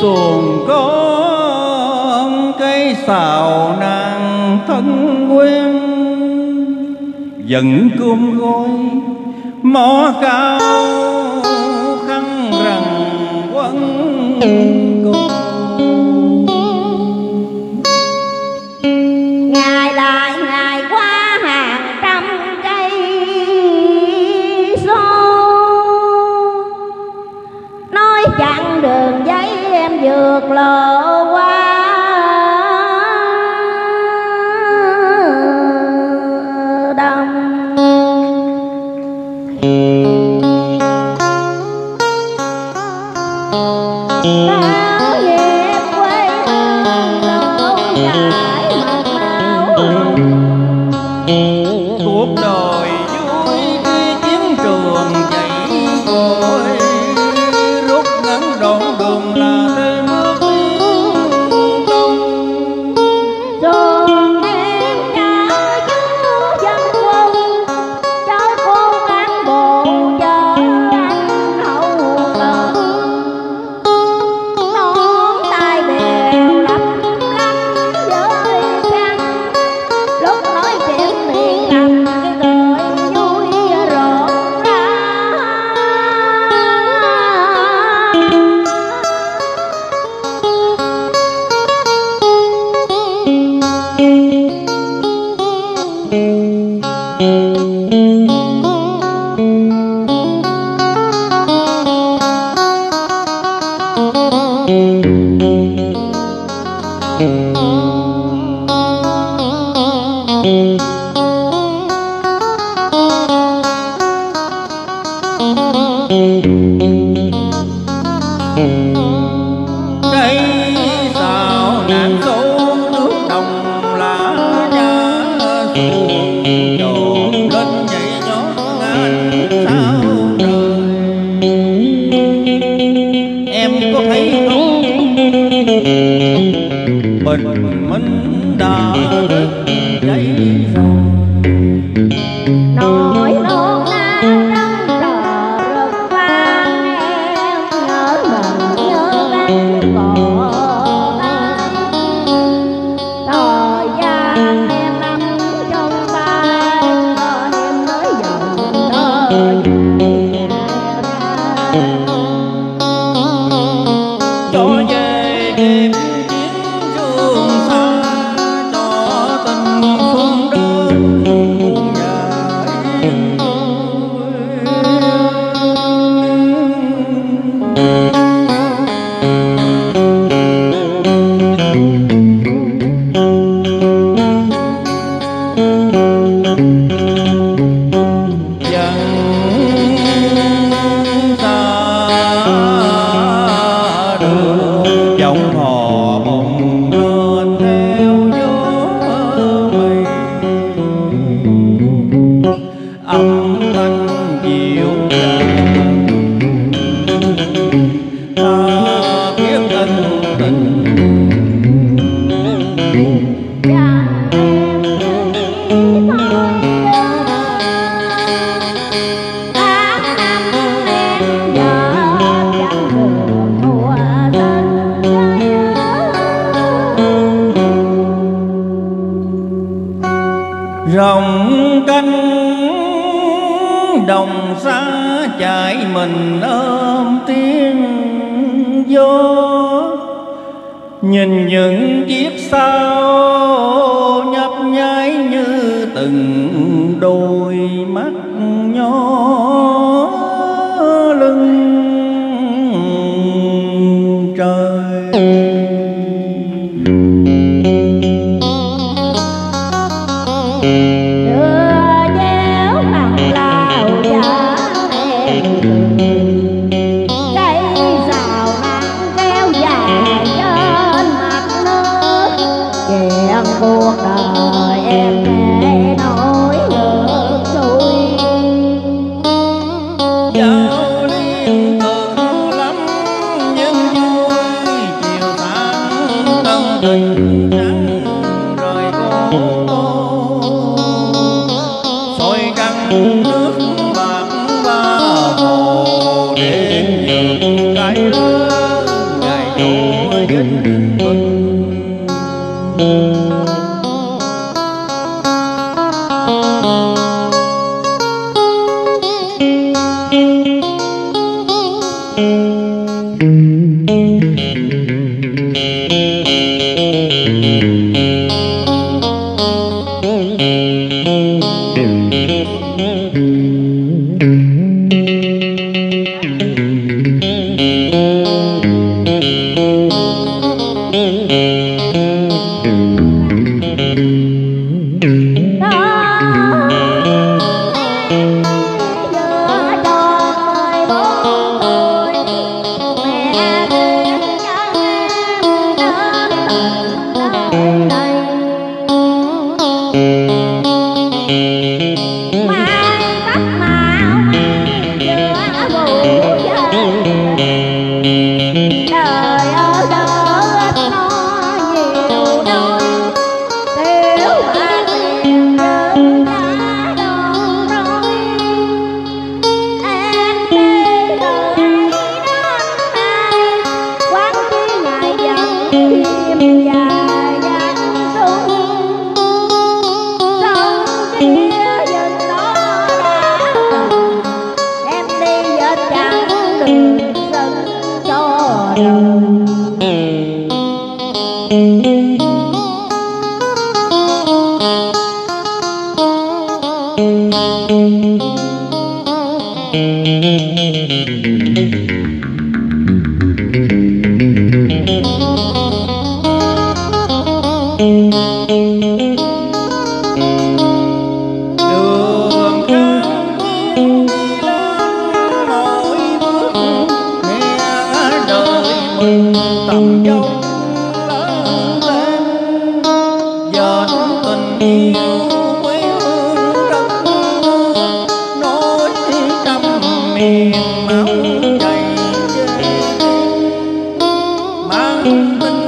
xuồng con cây xào nàng thân quen, dần cơm gói mõ cao khăn rằng quân cùng. Ngày lại ngày qua hàng trăm cây số, nói chặng đường giấy em vượt lộ qua. Bao nhiêu quê hương lâu dài màu máu hồng, Cuộc đời vui khi chiến trường chạy vội, rút ngắn đoạn đường là thêm bước tiến công. xuồng em chở chú dân quân, trói cô cán bộ chờ anh hậu cần. Nón tay bèo lấp lánh với khăn, lúc nói chuyện miệng lầm cái cười vui rộn rã. Cây xào nàng dấu nước đồng lá nhà, xuồng tròn lên nhảy nhót ngàn sao trời. Em có thấy không, bình minh đã thức dậy rồi. Nỗi nôn nao trong trời rực vang, em nhớ mình nhớ gắn cỏ tay. Thời gian em nắm trong tay, còn em mới dần đôi Cho về đêm chiến trường xa, cho tình phương đơn buông dài. Dần xa đường giọng hò bồng lên theo gió mây, âm thanh dịu dàng ta biết ân tình. và em chỉ thôi. 8 năm em giờ chẳng đường mùa xuân Rồng canh đồng xa chạy mình ôm tiếng gió, nhìn những chiếc sao nhấp nháy như từng đôi mắt nhỏ lưng trời. đưa chéo mặt lao giả em cây rào nắng kéo dài trên mặt nước. Chuyện cuộc đời em để nỗi ngược xuôi, Dạo liên cực lắm nhưng vui, chiều tháng tân tình nắng rời cô, soi trăng nước bạc ba hồ, đêm dừng cái lớn ngày trôi. vinh quang. Tầm dâu lớn lên dệt tình yêu quê hương đất nước, nối trăm miền máu chảy về mang tình